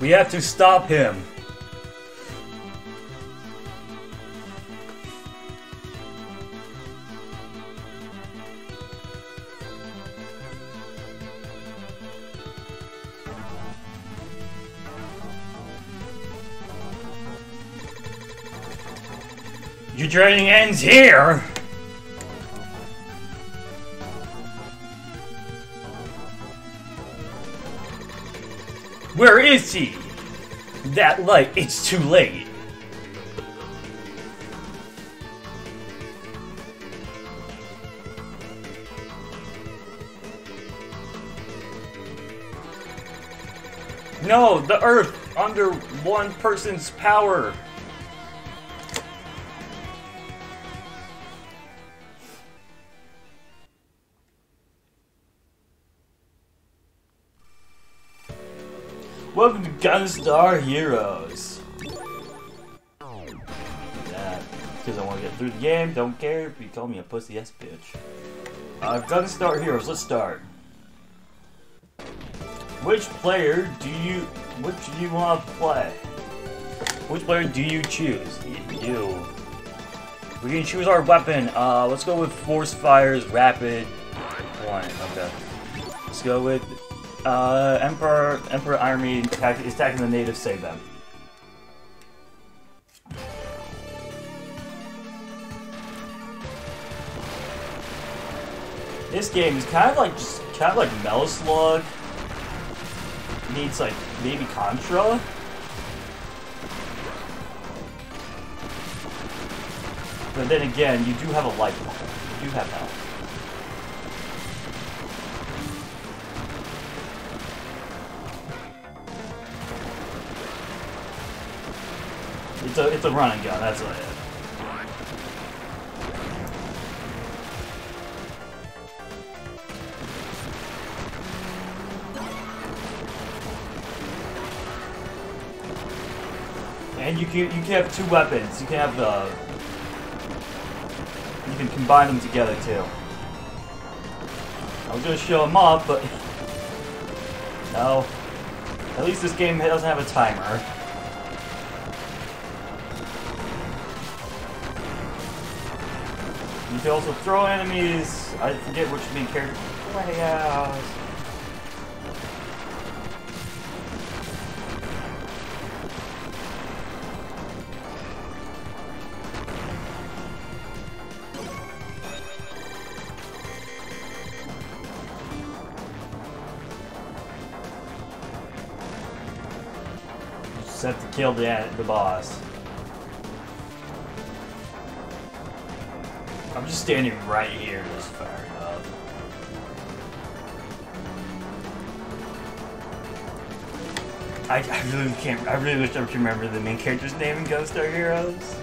We have to stop him. Your journey ends here! Where is he? That light, it's too late. No, the Earth under one person's power. Welcome to GunStar Heroes. Yeah, because I want to get through the game. Don't care if you call me a pussy ass bitch. GunStar Heroes. Let's start. Which player do you want to play? Which player do you choose? You. We can choose our weapon. Let's go with Force Fire's Rapid one. Okay. Let's go with. Emperor Army is attacking the natives, save them. This game is kind of like Metal Slug meets like maybe Contra. But then again, you do have a life weapon. You do have health. It's a run and gun, that's what it is. And you can have two weapons. You can have you can combine them together too. I was gonna show them off, but no. At least this game doesn't have a timer. You can also throw enemies. I forget which main character. Play out. Just have to kill the boss. I'm just standing right here, just firing up. I really can't. I really wish I could remember the main character's name in GunStar Heroes.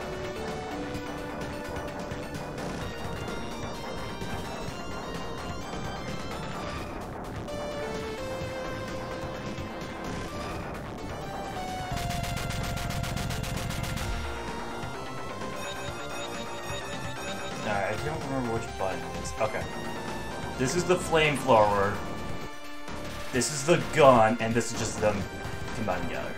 Alright, I don't remember which button it is. Okay. This is the flamethrower. This is the gun, and this is just them combined together.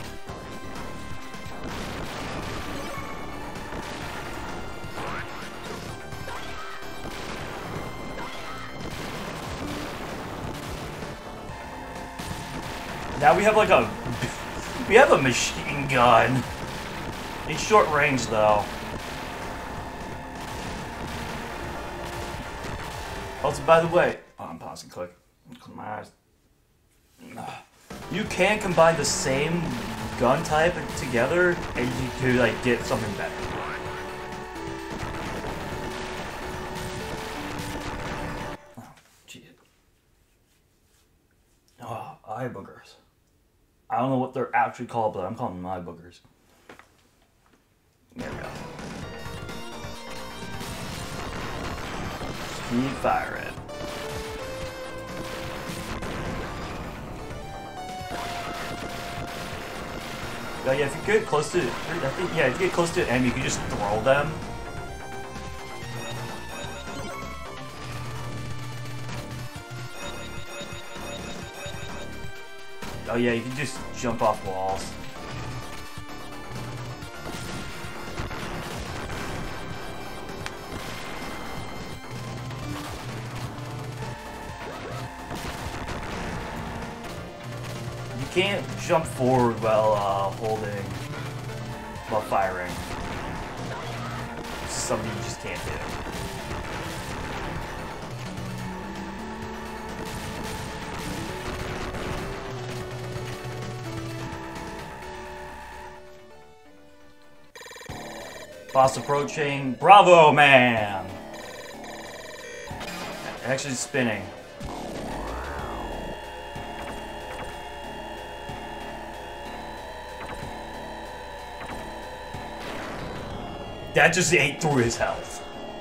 Now we have like a machine gun. It's short range though. Also, by the way, I'm pausing. Click. Close my eyes. You can combine the same gun type together, and you can like get something better. Oh, jeez. Oh, eye boogers. I don't know what they're actually called, but I'm calling them eye boogers. There we go. Speed fire it. Yeah, if you get close to, if you get close to an enemy, you can just throw them. Oh yeah, you can just jump off walls. You can't jump forward while while firing. It's something you just can't do. Boss approaching. Bravo, man! Actually spinning. That just ate through his health.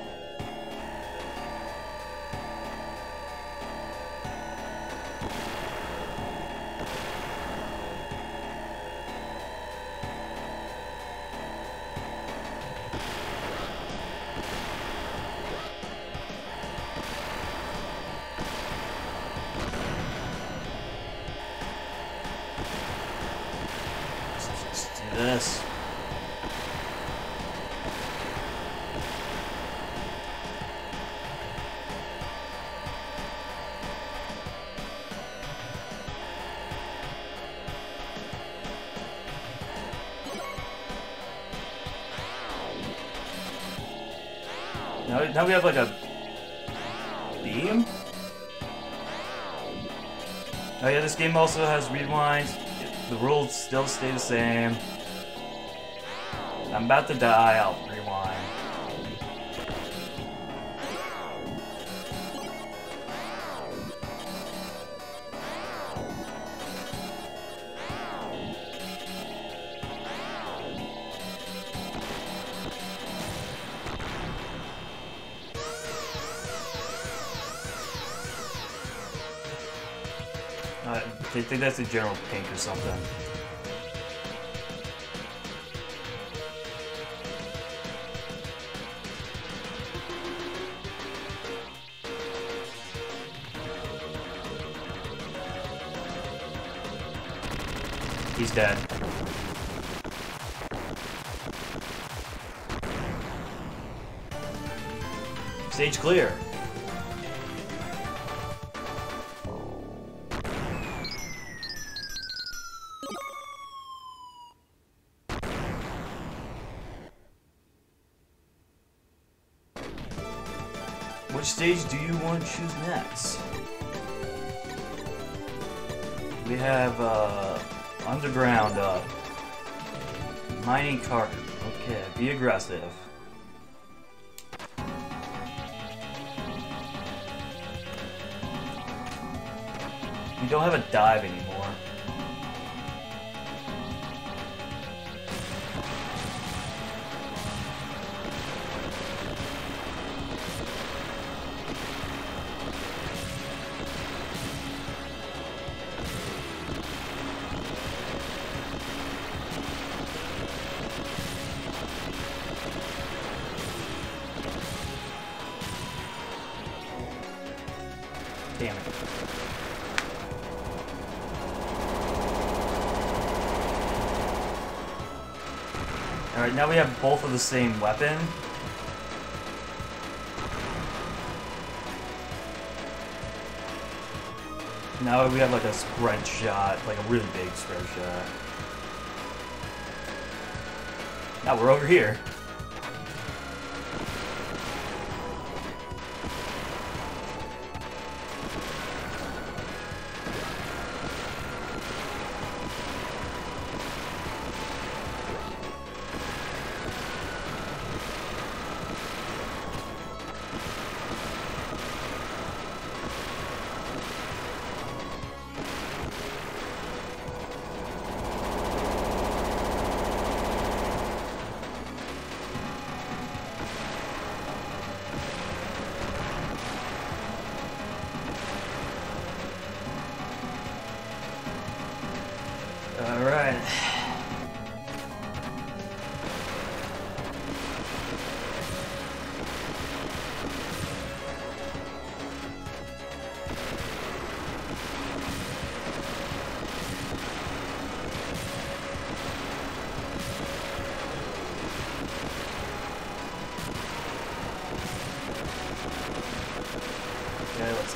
Let's do this. Now we have like a beam? Oh yeah, this game also has rewind. The rules still stay the same. I'm about to die, I'll rewind. I think that's a general pink or something. He's dead. Stage clear. Which stage do you want to choose next? We have underground mining cart. Okay, be aggressive. We don't have a dive anymore. Damn it. Alright, now we have both of the same weapon. Now we have like a spread shot, like a really big spread shot. Now we're over here.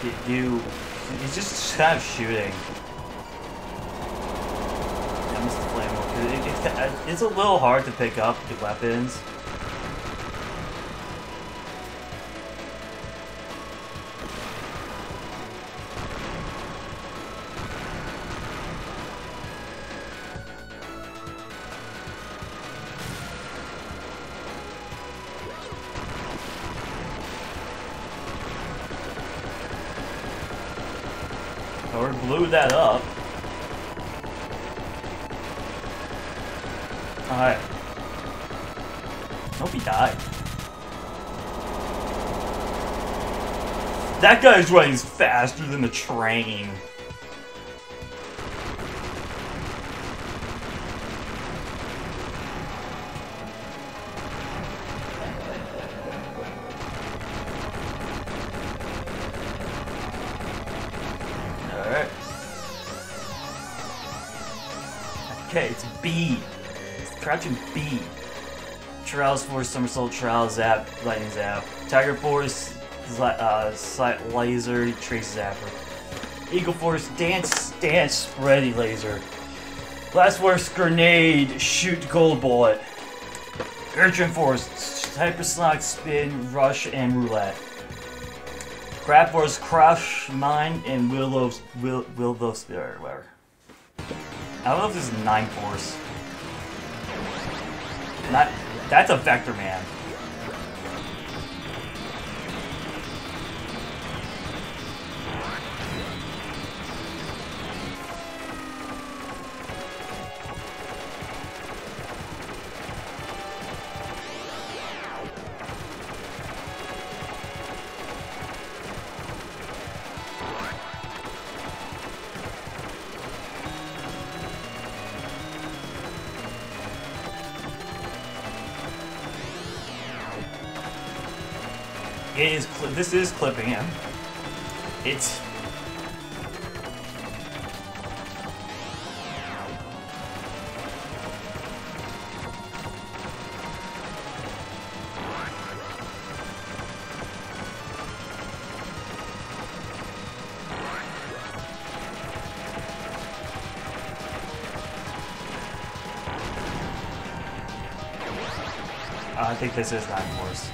He's just kind of shooting. I missed the flame. It's a little hard to pick up the weapons. Or blew that up. Alright. Hope he died. That guy's running faster than the train. Okay, it's B. It's crouching B. Trials Force, Somersault, Trial, Zap, Lightning Zap. Tiger Force, Sight Laser, Trace Zapper. Eagle Force, Dance, Ready Laser. Blast Force, Grenade, Shoot Gold Bullet. Urchin Force, Hypersonic, Spin, Rush, and Roulette. Crab Force, Crush, Mine, and Will Spirit, whatever. I don't know if this is 9 Force. That's a Vector Man. This is clipping him. It's... I think this is 9 Force.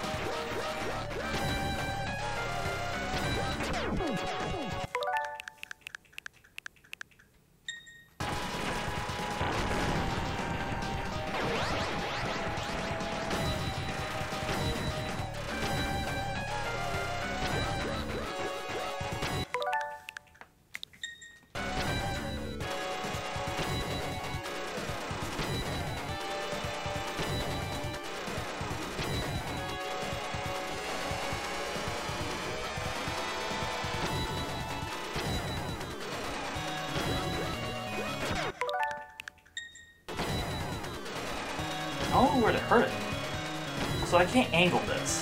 I don't know where to hurt it. So I can't angle this.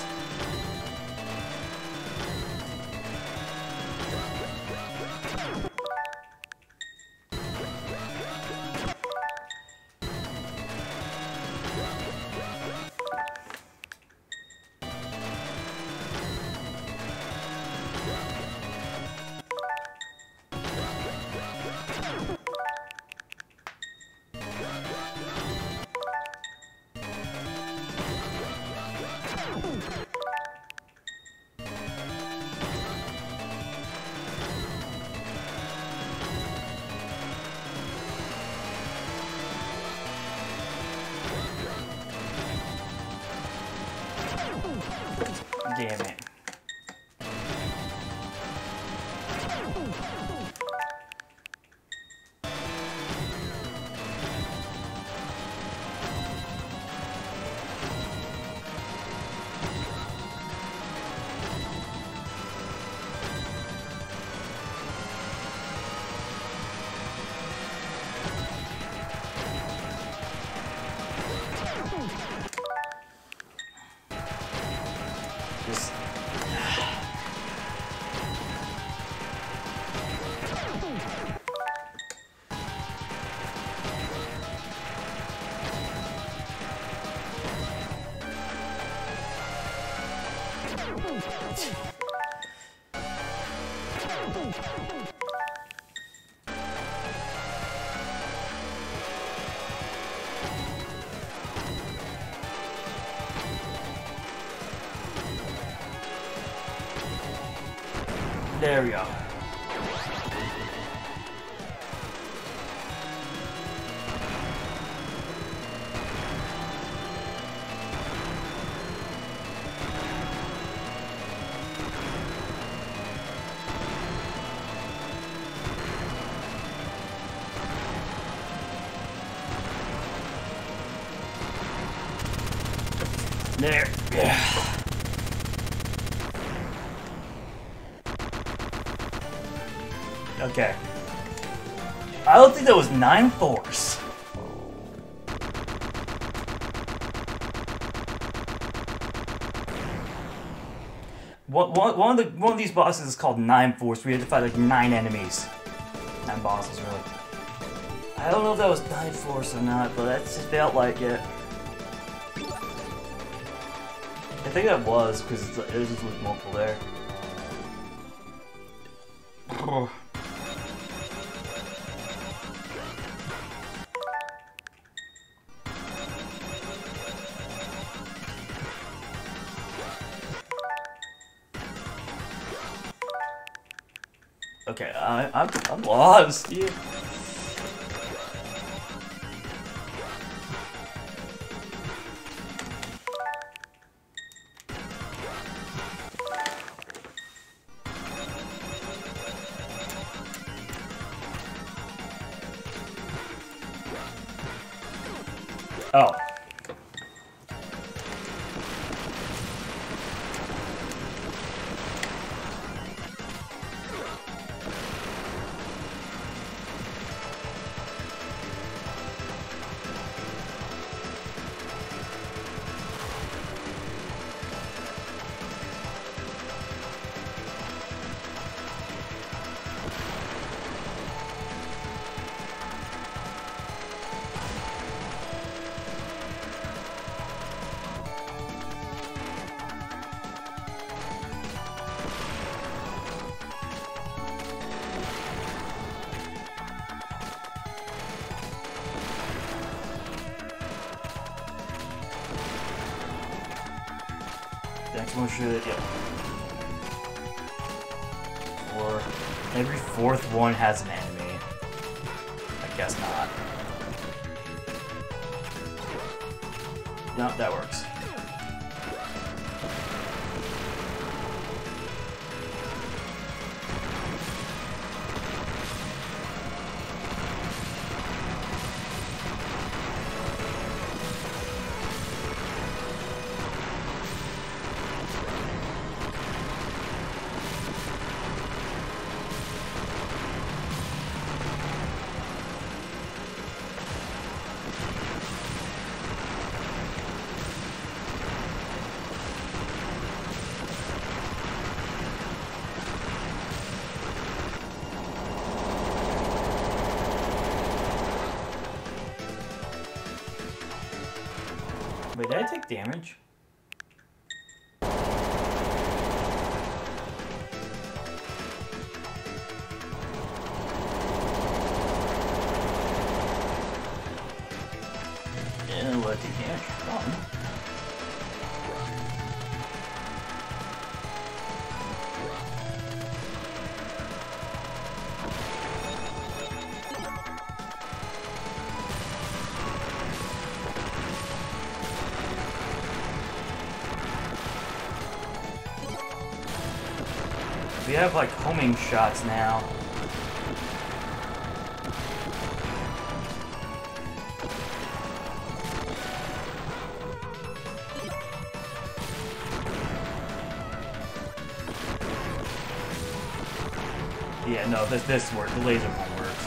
Damn it. Just... There we go. There. Yeah. Okay. I don't think that was 9 Force. One of these bosses is called 9 Force. We had to fight like 9 enemies. 9 bosses, really. I don't know if that was 9 Force or not, but that just felt like it. I think that was, because it was just with multiple there. Oh. Okay, I'm lost. Yeah. Oh. Next one should, yeah. Or every 4th one has an enemy. I guess not. No, that works. Wait, did I take damage? Yeah, what take damage from? We have like homing shots now. Yeah, no, this works. The laser one works.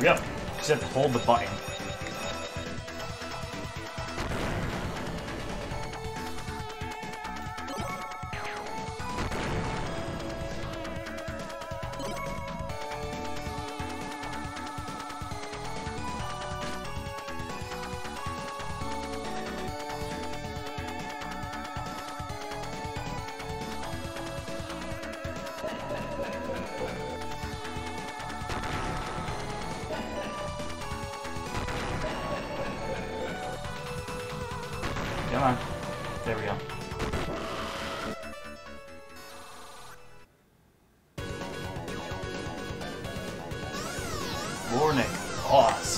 Hurry up. Just have to hold the button. Come on. There we go. Warning. Pause.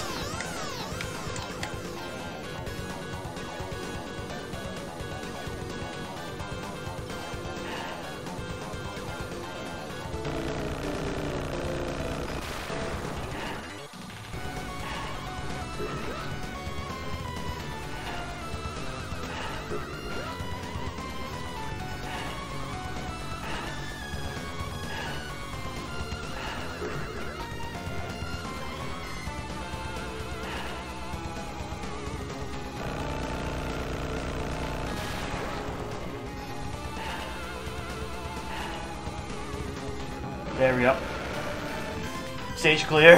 There we go. Stage clear.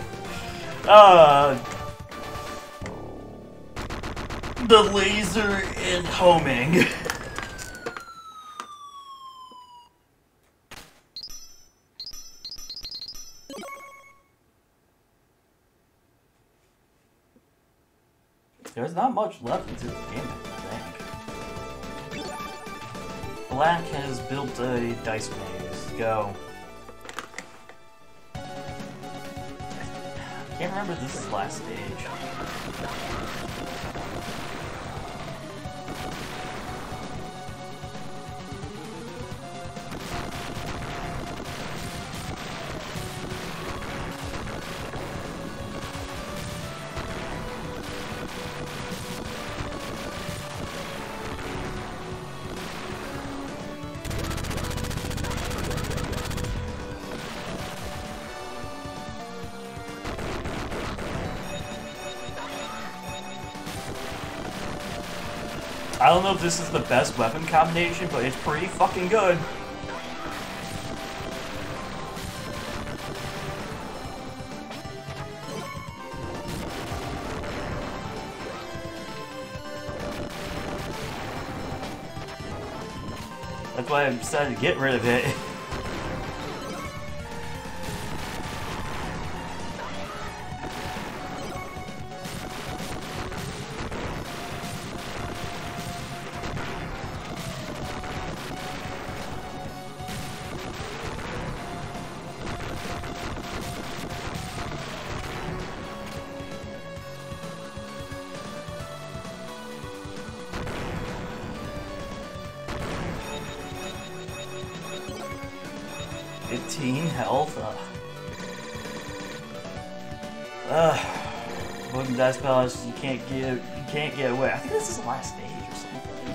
The laser and homing. There's not much left into the game, I think. Black has built a dice maze. Go. I can't remember if this is the last stage. I don't know if this is the best weapon combination, but it's pretty fucking good. That's why I decided to get rid of it. Health. Wooden dice palace. You can't get away. I think this is the last stage or something.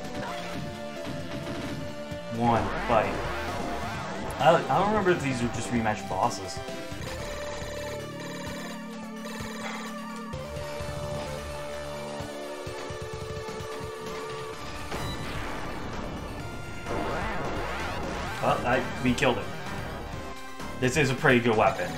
One fight. I don't remember if these are just rematch bosses. We killed him. This is a pretty good weapon.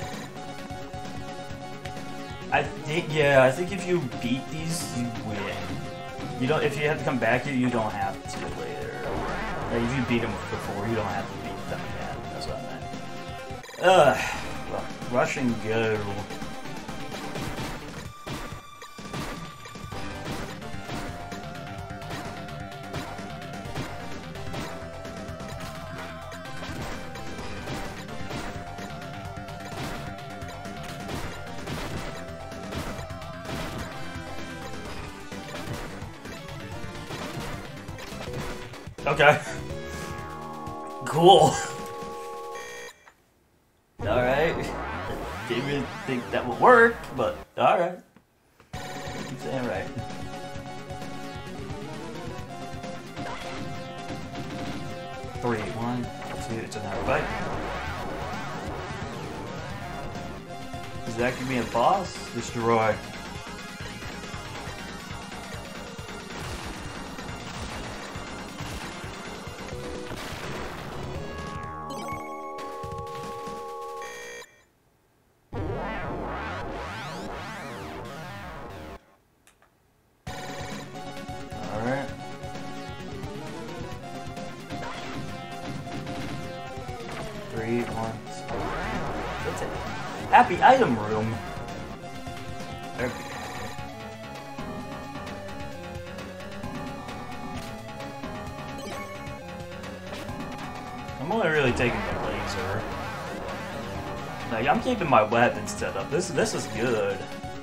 I think if you beat these, you win. You don't. If you have to come back here, you don't have to later. Like if you beat them before, you don't have to beat them again. That's what I meant. Well, rush and go. Okay. Cool. Alright. Didn't really think that would work, but alright. Keep saying right. Three, 1, 2, it's another fight. Does that give me a boss? Destroy. Alright. Three, one. That's it. Happy item room. There we go. I'm only really taking the laser. Like, I'm keeping my weapon set up. This is good.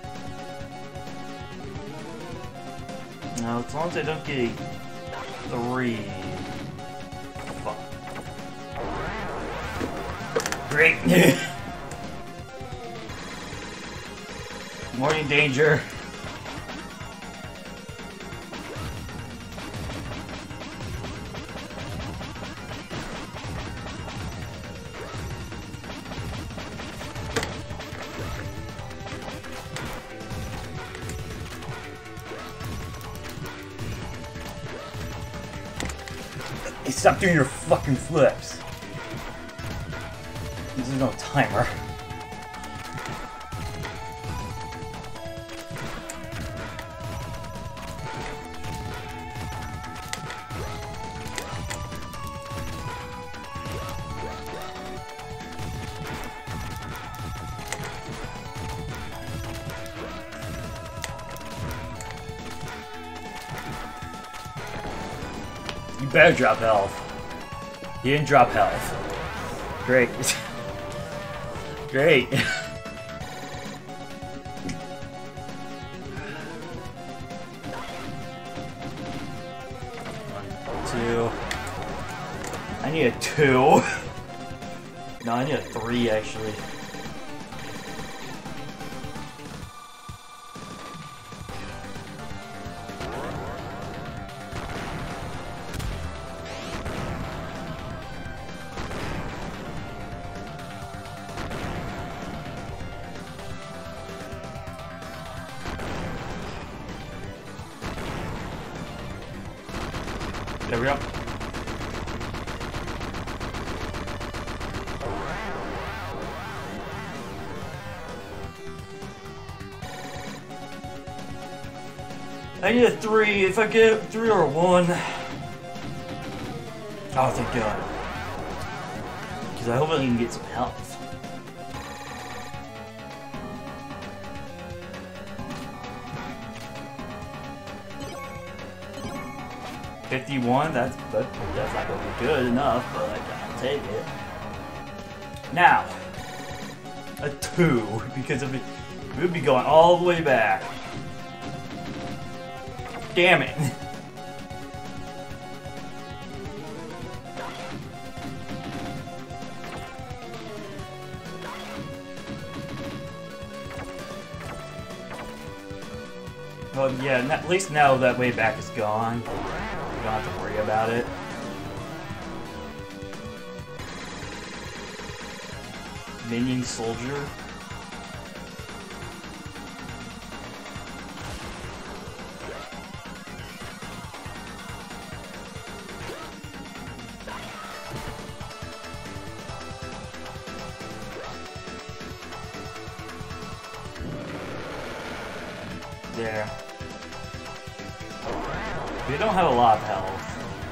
Now, as long as I don't get 3. Fuck. Great. Morning danger. Hey, stop doing your fucking flips. There's no timer. You better drop health. He didn't drop health. Great. Great. 2. I need a 2. No, I need a 3 actually. There we go. I need a 3. If I get 3 or 1. Oh, thank God. Because I hope I can get some health. $51, that's not gonna be good enough, but I'll take it. Now, a 2, because of it, we would be going all the way back. Damn it. Well, yeah, at least now that way back is gone. You don't have to worry about it. Minion soldier. There. We don't have a lot of health.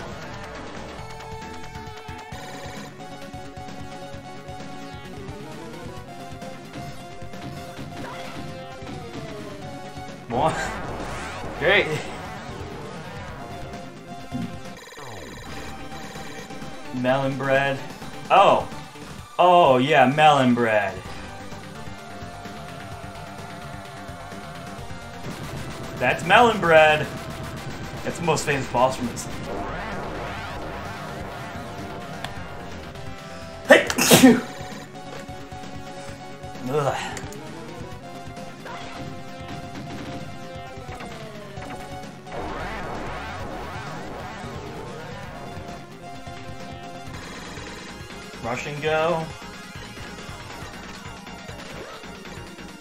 More. Great. Melon bread. Oh. Oh, yeah, melon bread. That's melon bread. That's the most famous boss from this. Hey! Ugh. Rush and go.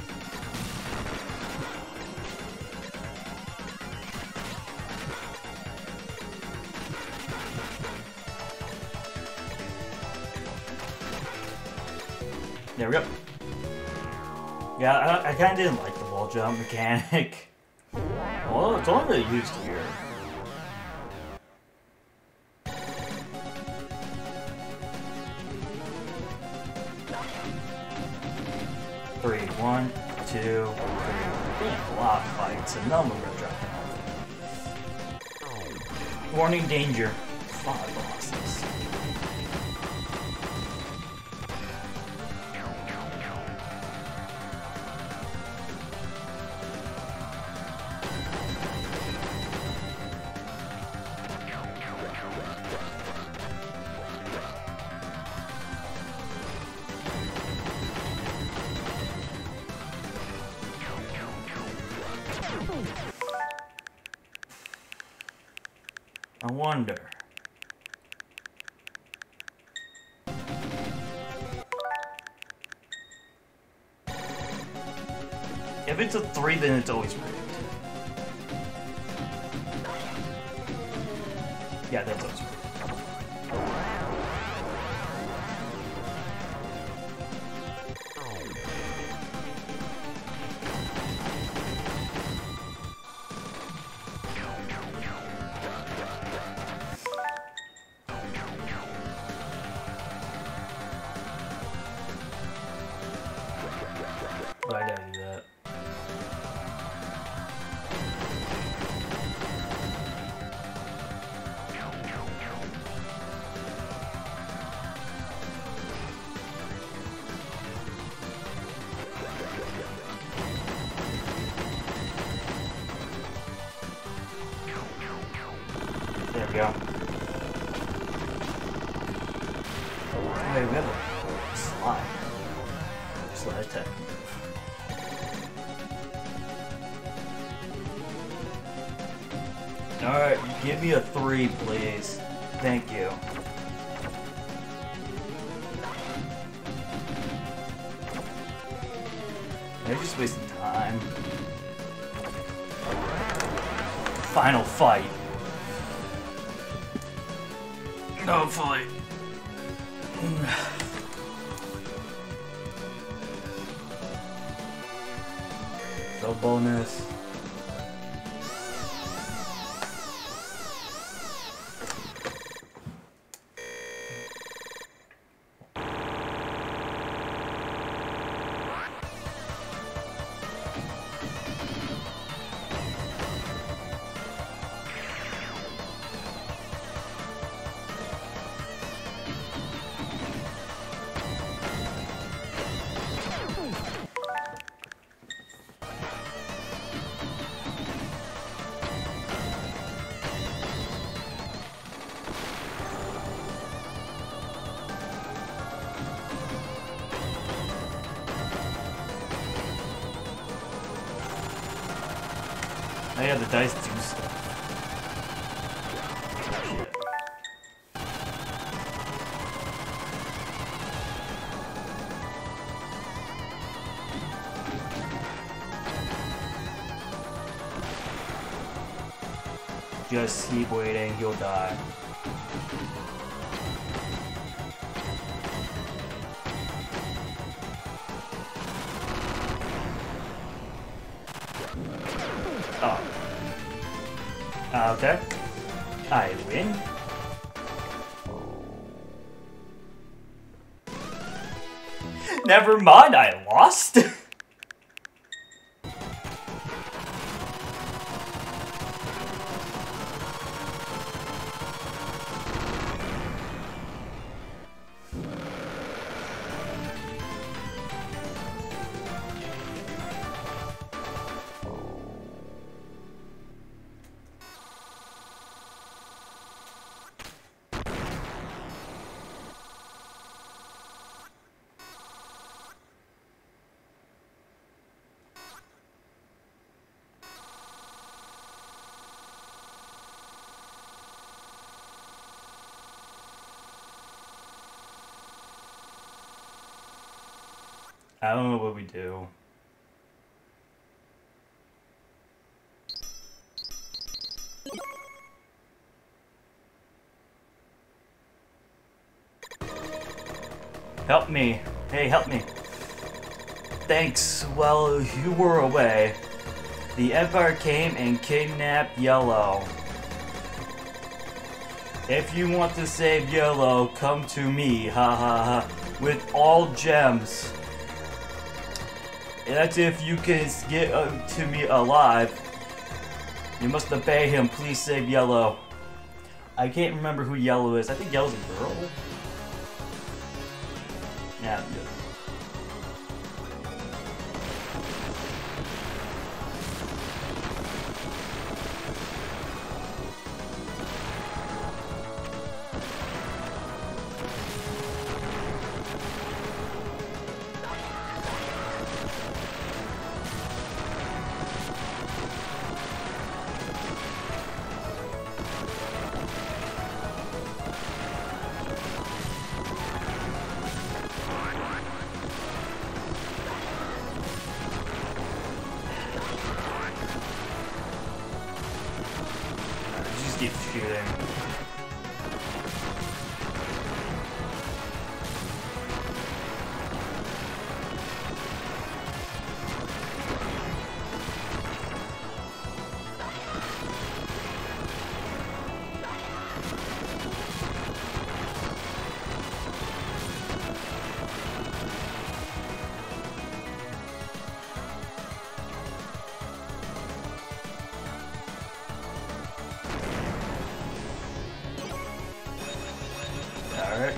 There we go. Yeah, I kind of didn't like the wall jump mechanic. Well, it's only really used here. Three, 1, 2, 3. Damn, a lot of fights, and none of them are dropping off. Warning, danger. 5 bosses. I wonder. If it's a 3, then it's always rigged. Yeah, that's always rigged. Why did I do that? There we go. Wait, we have a slide. Slide attack. Alright, give me a 3, please. Thank you. They're just wasting time. Final fight. No fight. No bonus. Oh yeah, the dice do stuff. Just keep waiting, you'll die. Oh. Okay. I win. Never mind, I lost. I don't know what we do. Help me. Hey, help me. thanks while you were away. The Empire came and kidnapped Yellow. If you want to save Yellow, come to me, ha ha ha, with all gems. That's if you can get to me alive. You must obey him, please save Yellow. I can't remember who Yellow is. I think Yellow's a girl? Yeah, I'm good. Keep shooting. Alright.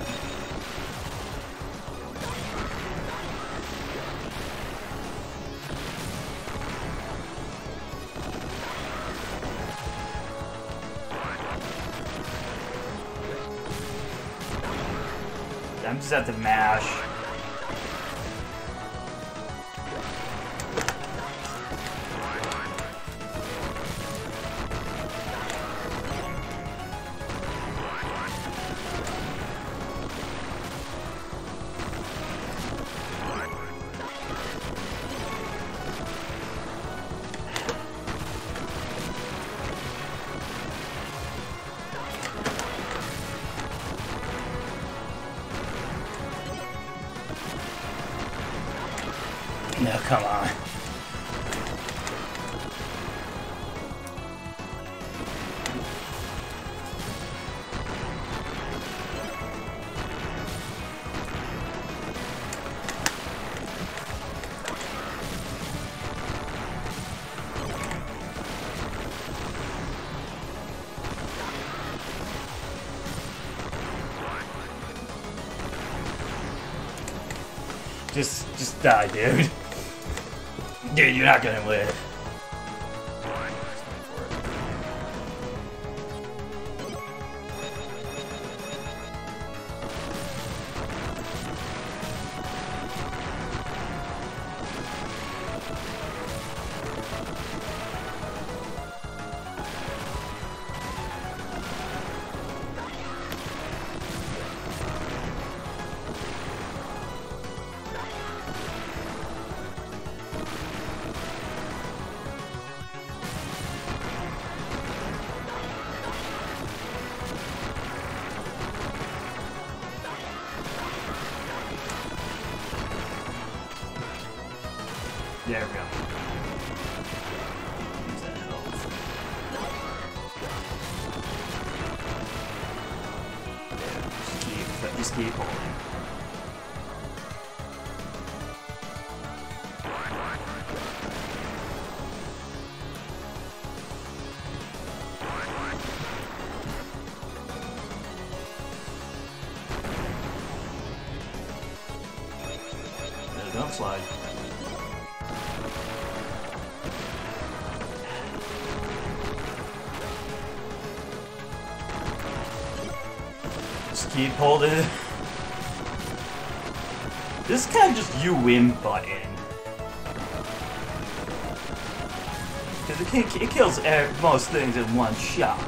I'm just at the mash. No, come on. Just die, dude. Dude, you're not gonna live. There we go. Use that health. Yeah, just keep holding. Don't slide. Just keep holding it. This is kind of just you win button. Because it kills most things in one shot.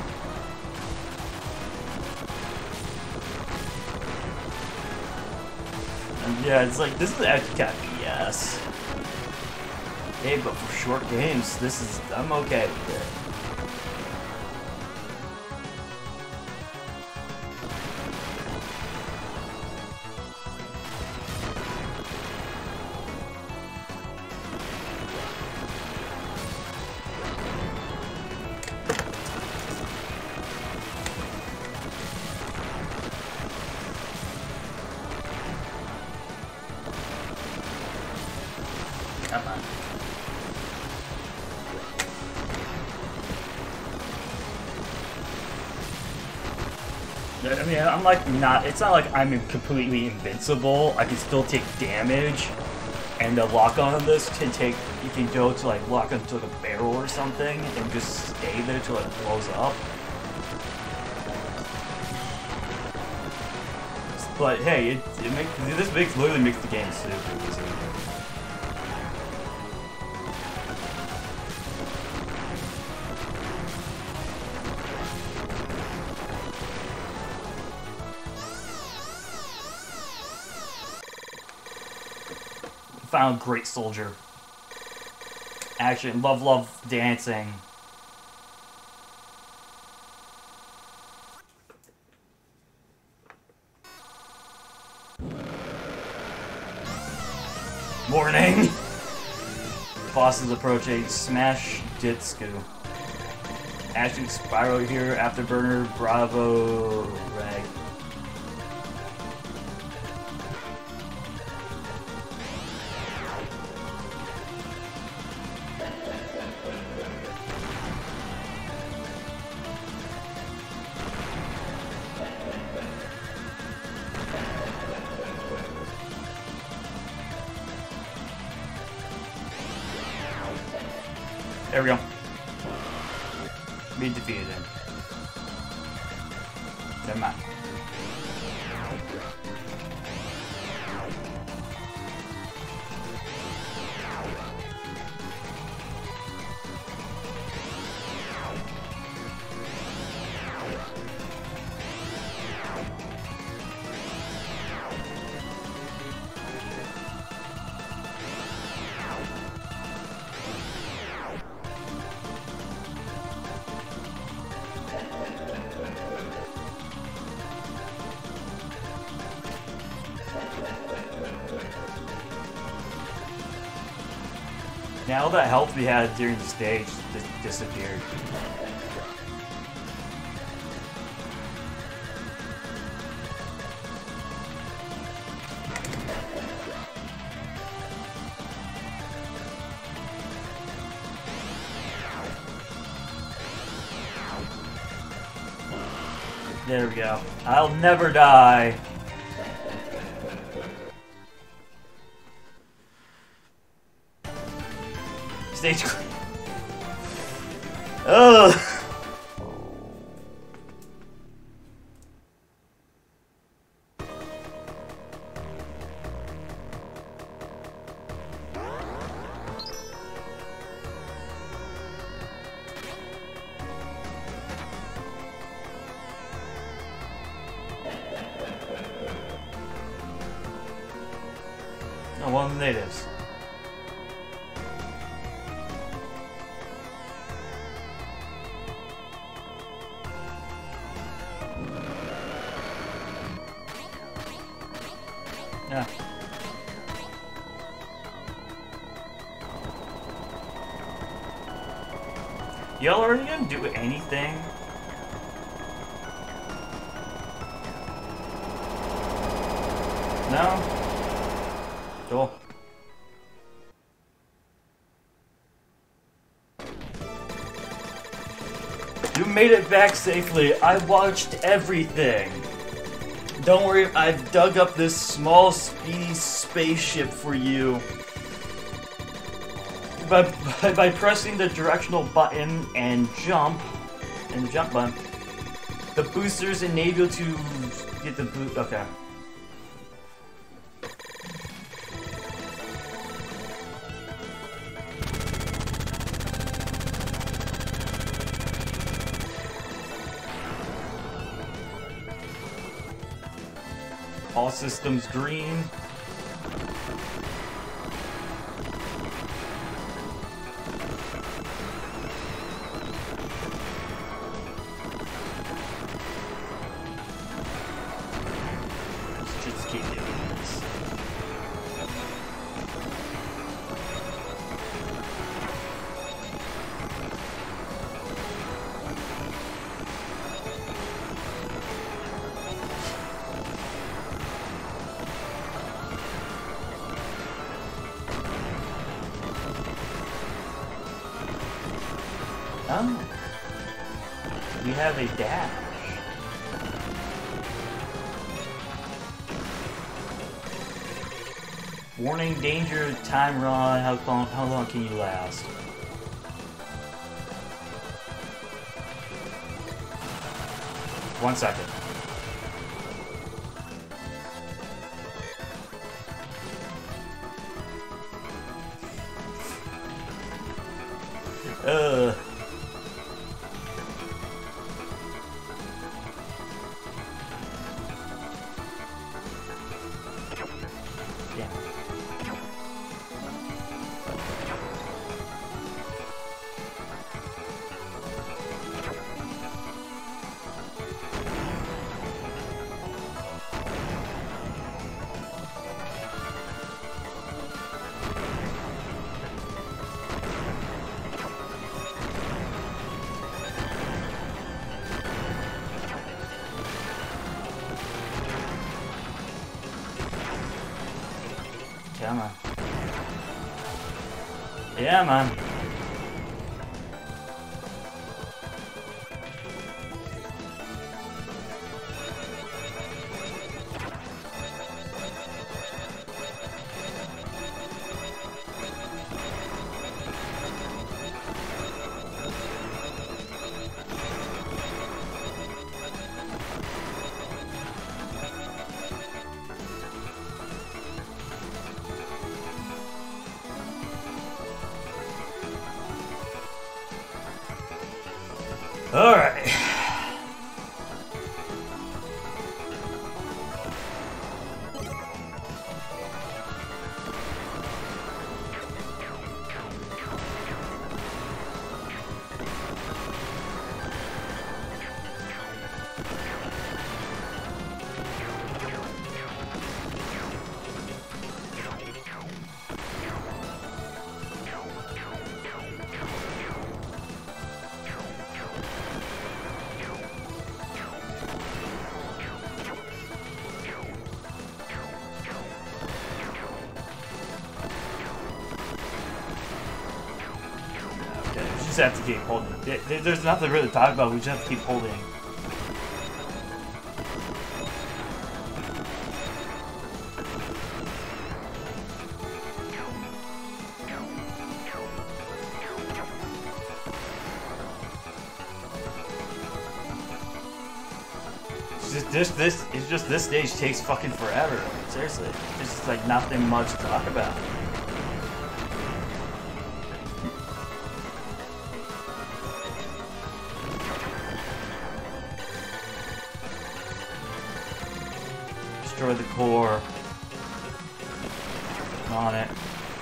And yeah, it's like, this is actually kind of BS. Hey, but for short games, I'm okay with it. I mean, I'm like not. It's not like I'm completely invincible. I can still take damage, and the lock on this can take. You can go to like lock onto like a barrel or something, and just stay there till it blows up. But hey, literally makes the game super easy. Found great soldier. Action, love dancing. Morning! Boss is approaching. Smash Jitsu. Action spiral here. Afterburner. Bravo. Rag. There we go. We defeated him. Never mind. Now all that health we had during the stage just disappeared. There we go. I'll never die. Stage clear. Ugh. Oh, one of the natives. Yeah. Y'all are you gonna do anything? No? Cool. You made it back safely. I watched everything. Don't worry, I've dug up this small, speedy spaceship for you. By pressing the directional button and jump, and the jump button, the boosters enable to get the boot. Okay. All systems green. Let's just keep doing this. Oh. We have a dash. Warning, danger, time run. How long can you last? One second. Damn. Come on. Yeah, man. All right. Just have to keep holding. There's nothing really to talk about. We just have to keep holding. It's just this stage takes fucking forever. Seriously, there's just like nothing much to talk about. Destroy the core. I'm on it.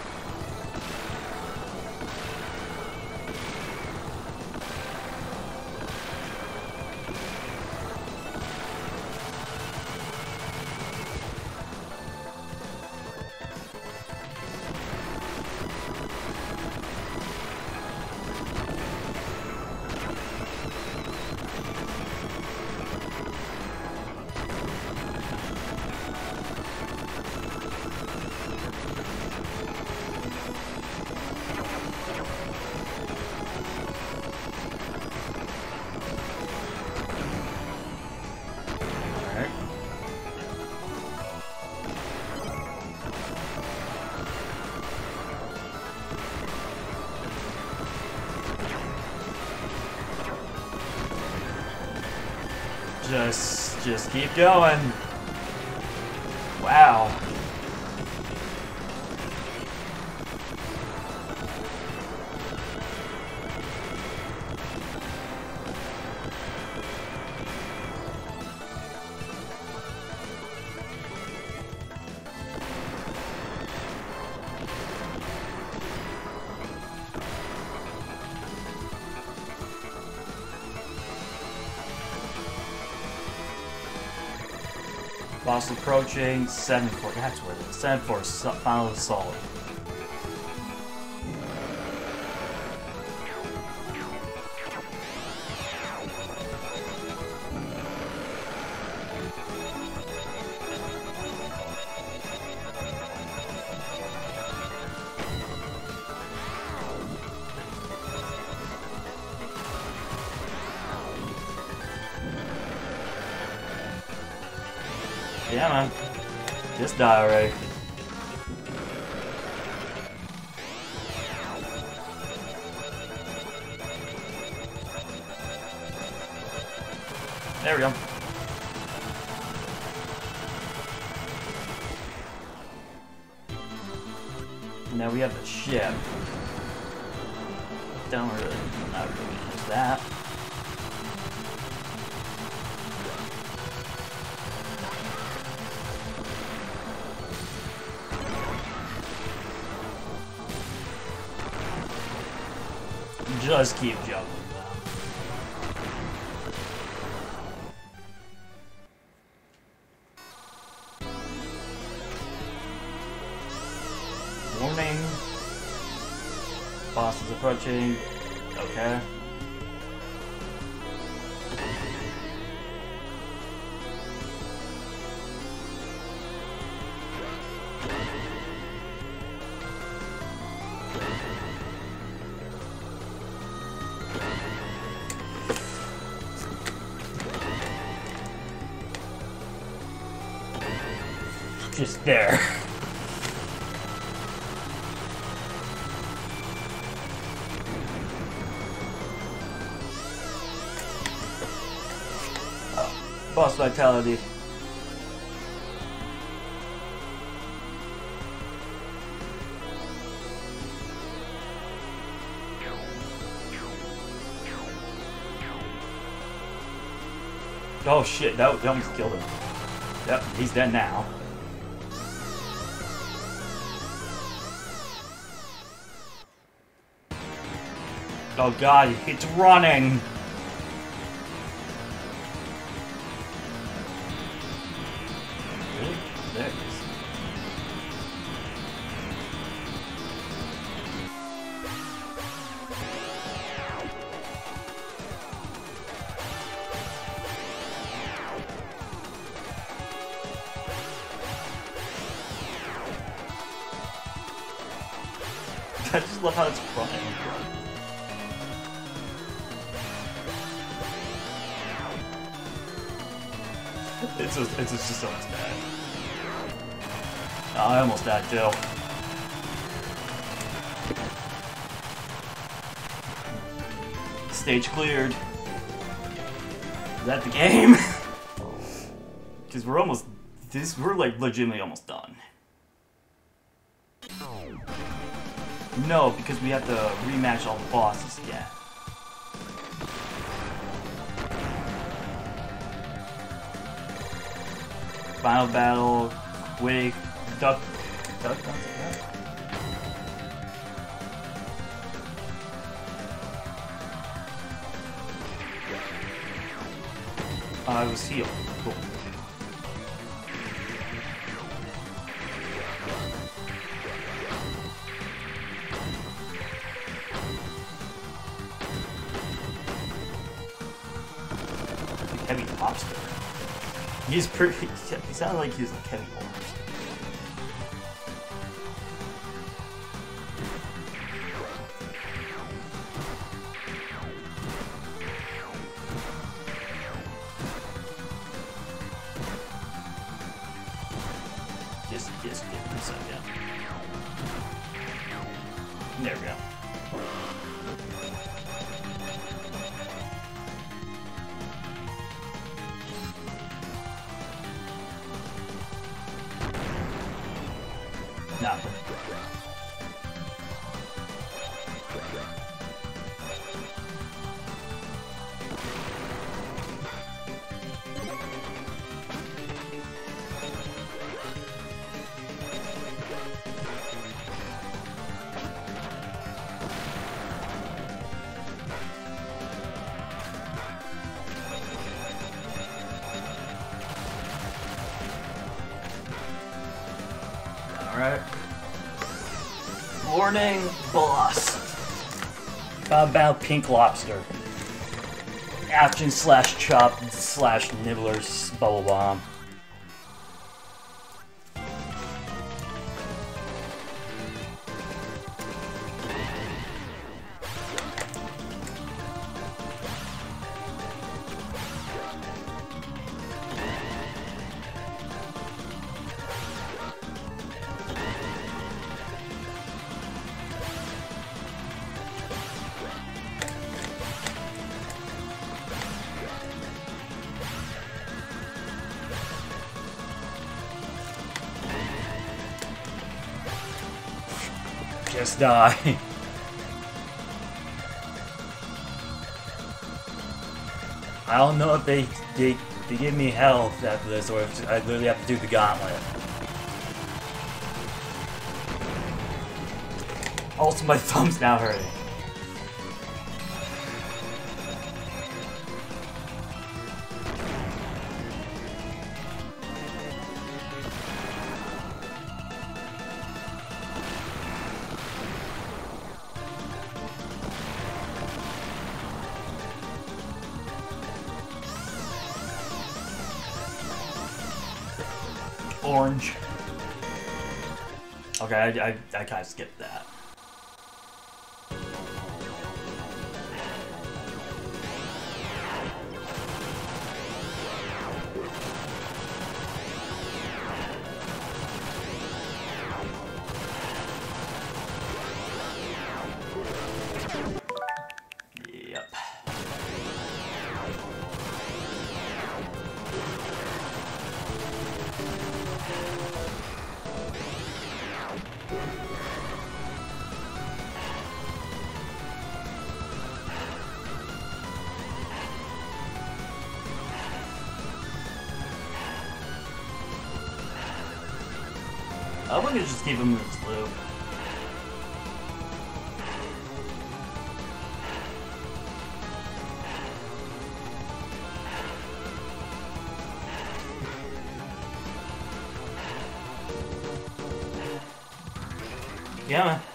Just keep going. Wow. Boss approaching, 7-4, that's what it is, 7-4, final assault. Yeah, man. Just die already. There we go. Now we have the ship. Not really use that. Just keep juggling them. Warning. Boss is approaching. Okay. Just there. Boss vitality. Oh shit, that almost killed him. Yep, he's dead now. Oh god, it's running! Really? There it is. I just love how it's running. It's just so much bad. Oh, I almost died too. Stage cleared. Is that the game? Because we're almost we're like legitimately almost done. No, because we have to rematch all the bosses again. Final battle, Quake, Duck, it was healed. Cool. Heavy lobster. He's pretty. He sounded like he was like heavy lobster. Just give me a second. There we go. Nothing. Alright. Warning, boss. About pink lobster. Action slash chop slash nibblers bubble bomb. Just die. I don't know if they give me health after this, or if I literally have to do the gauntlet. Also, my thumb's now hurting. Orange. Okay, I kind of skipped that. Yep. I think it's just keep him in this loop. Yeah, man.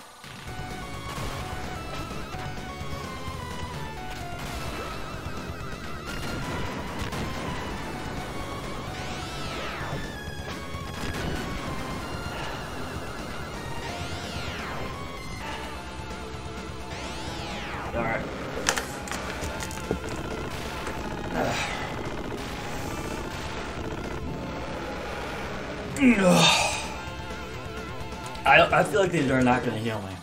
Alright. I feel like these are not going to heal me.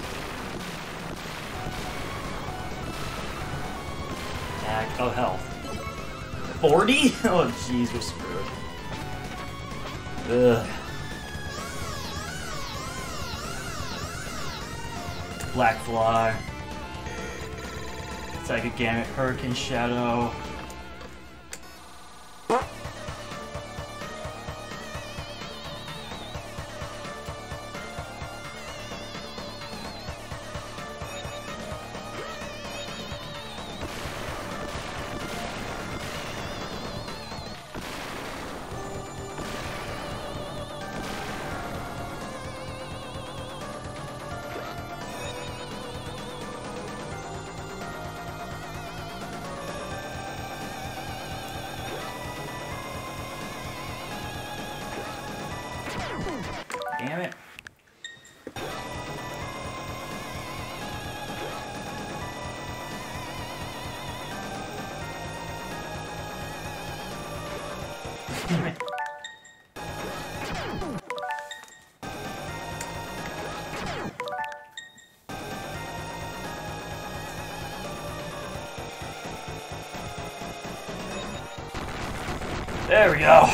Attack. Oh, health. 40? Oh, jeez, we're screwed. Ugh. Black Fly. Psychic Gamut, Hurricane Shadow. Damn it. Damn it. There we go.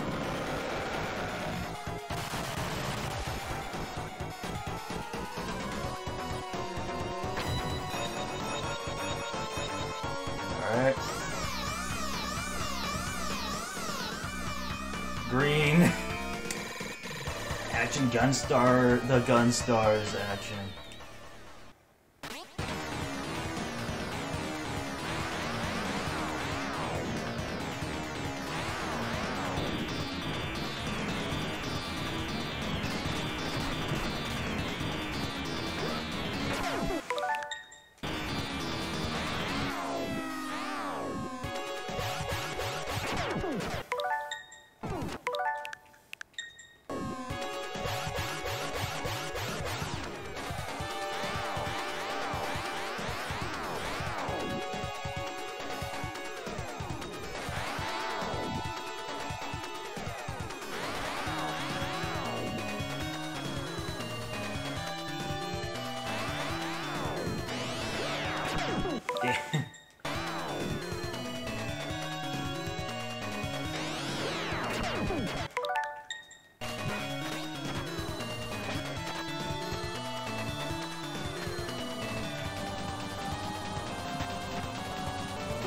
Alright. Green. Action GunStar, the GunStar's action.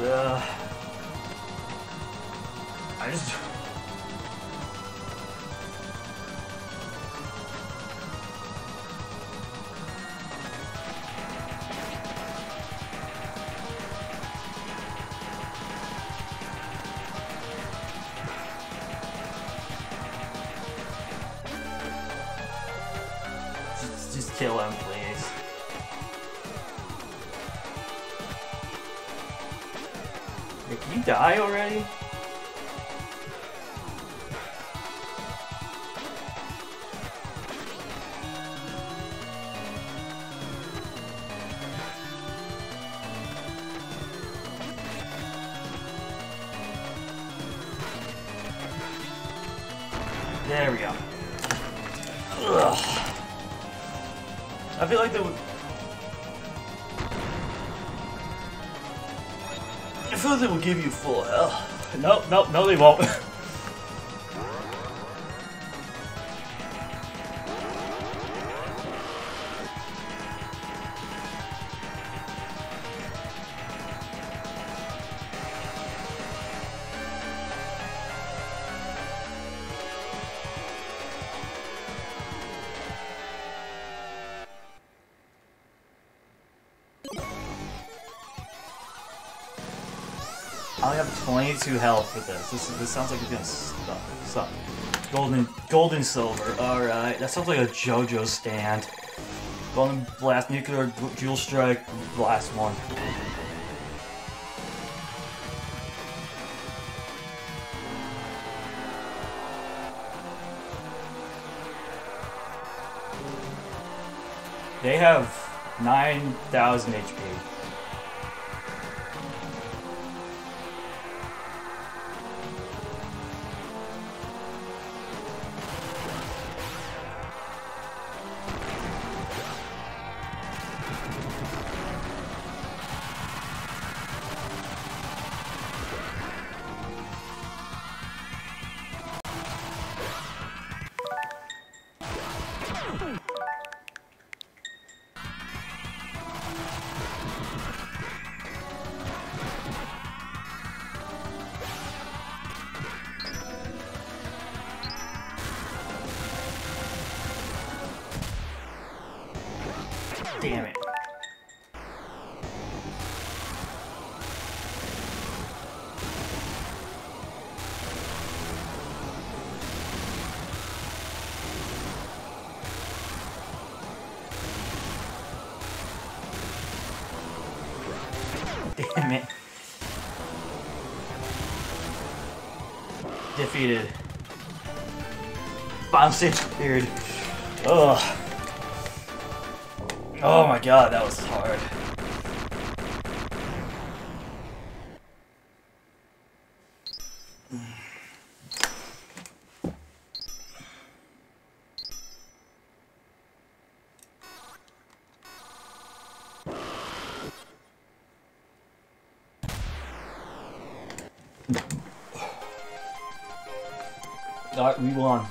I just... Just kill him, please. Hey, can you die already? There we go. Ugh. I feel like they would... I feel like they will give you full health. Nope, nope, no they won't. I only have 22 health for this. This sounds like it's gonna suck. Golden silver. Alright, that sounds like a JoJo stand. Golden blast, nuclear, jewel strike, last one. They have 9,000 HP. Damn it. Damn it. Defeated. Bomb stage cleared. Ugh. Oh my god, that was hard. Alright, we won.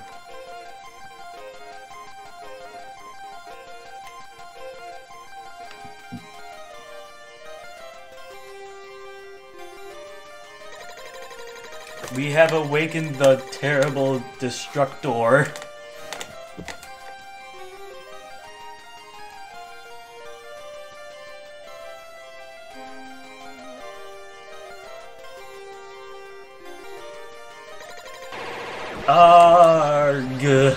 We have awakened the terrible Destructor. Arg.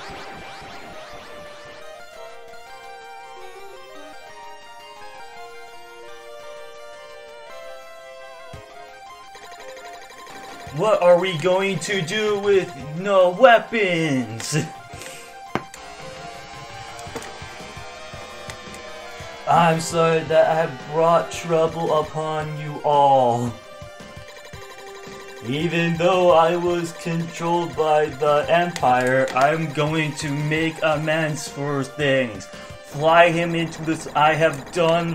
What are we going to do with no weapons? I'm sorry that I have brought trouble upon you all. Even though I was controlled by the Empire, I'm going to make amends for things. Fly him into this. I have done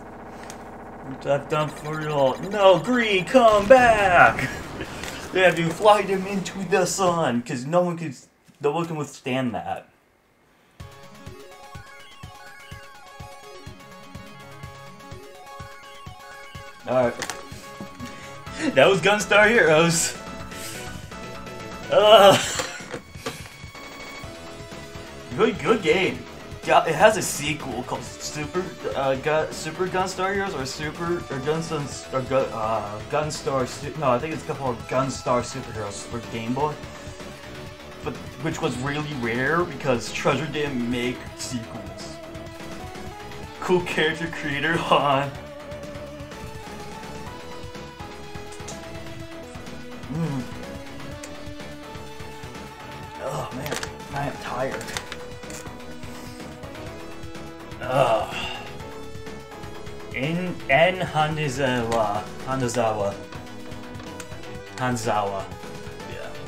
for you all. No, Green, come back! They have to fly him into the sun, because no one can withstand that. Alright. That was GunStar Heroes. Ugh. Good game. Yeah, it has a sequel called Super GunStar Heroes or GunStar. No, I think it's called GunStar Superheroes for Game Boy. But which was really rare because Treasure didn't make sequels. Cool character creator Han. Oh man, I am tired. In Hanzawa. Yeah.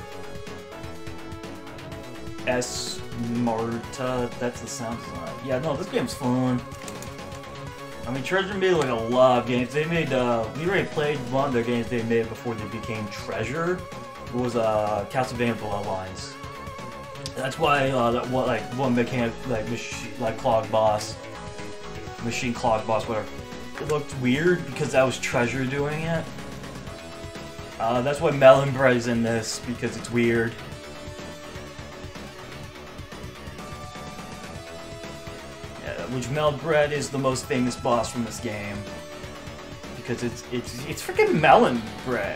S Marta, that's the sound design. Yeah, no, this game's fun. I mean, Treasure made like a lot of games. They made, we already played one of their games they made before they became Treasure. It was, Castlevania Bloodlines. That's why, one became, Clog Boss. Machine Clog Boss, whatever. It looked weird because that was Treasure doing it. That's why Melon Bread is in this, because it's weird. Yeah, which Melon Bread is the most famous boss from this game. Because it's freaking Melon Bread.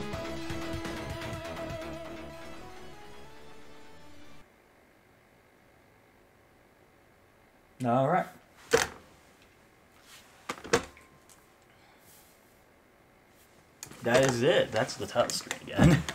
Alright. That is it. That's the title screen again.